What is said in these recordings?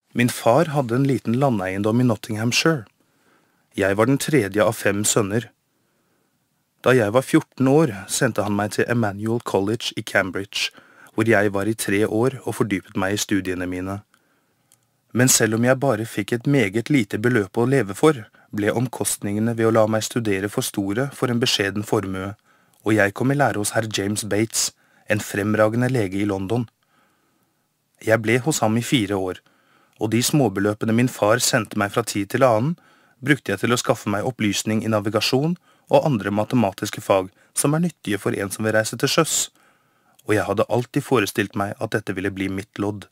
Min far hadde en liten landeiendom i Nottinghamshire. Jeg var den tredje av 5 sønner. Da jeg var 14 år, sendte han meg til Emmanuel College i Cambridge, hvor jeg var i 3 år og fordypet meg i studiene mine. Men selv om jeg bare fikk et meget lite beløp å leve for, ble omkostningene ved å la meg studere for store for en beskjeden formue, og jeg kom i lære hos herr James Bates, en fremragende lege i London. Jeg ble hos ham i 4 år, og de småbeløpene min far sendte meg fra tid til annen, brukte jeg til å skaffe meg opplysning i navigasjon og andre matematiske fag som er nyttige for en som vil reise til sjøs, og jeg hadde alltid forestilt meg at dette ville bli mitt lodd.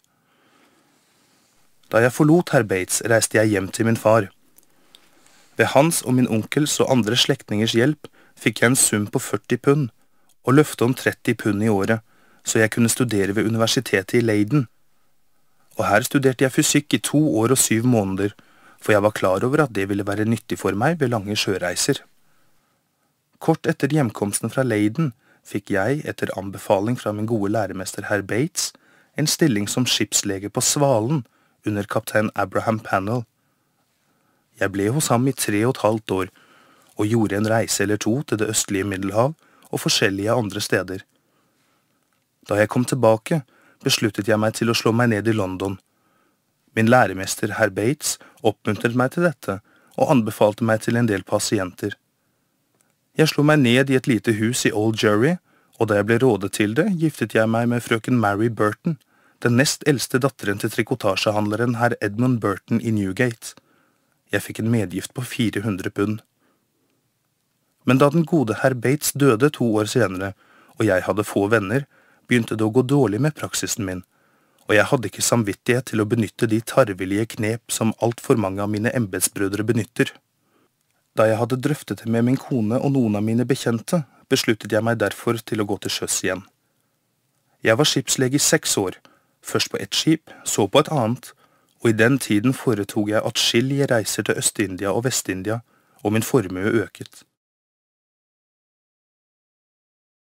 Da jeg forlot herr Bates, reiste jeg hjem til min far. Ved hans og min onkels og andre slektningers hjelp fikk jeg en sum på 40 pund, og løfte om 30 pund i året, så jeg kunne studere ved universitetet i Leiden. Og her studerte jeg fysikk i 2 år og 7 måneder, for jeg var klar over at det ville være nyttig for meg ved lange sjøreiser. Kort etter hjemkomsten fra Leiden fikk jeg, etter anbefaling fra min gode læremester herr Bates, en stilling som skipslege på Svalen under kaptein Abraham Pannell. Jeg ble hos ham i 3,5 år, og gjorde en reise eller 2 til det østlige Middelhav og forskjellige andre steder. Da jeg kom tilbake, besluttet jeg meg til å slå meg ned i London. Min læremester herr Bates oppmuntret meg til dette, og anbefalte meg til en del pasienter. Jeg slo meg ned i et lite hus i Old Jury, og da jeg ble rådet til det, giftet jeg meg med frøken Mary Burton, den nest eldste datteren til trikotasjehandleren herr Edmund Burton i Newgate. Jeg fikk en medgift på 400 pund. Men da den gode herr Bates døde 2 år senere, og jeg hadde få venner, begynte det å gå dårlig med praksisen min, og jeg hadde ikke samvittighet til å benytte de tarvelige knep som alt for mange av mine embetsbrødre benytter. Da jeg hadde drøftet det med min kone og noen av mine bekjente, besluttet jeg meg derfor til å gå til sjøs igjen. Jeg var skipslege i 6 år, først på et skip, så på et annet, og i den tiden foretog jeg atskillige reiser til Øst-India og Vest-India, og min formue øket.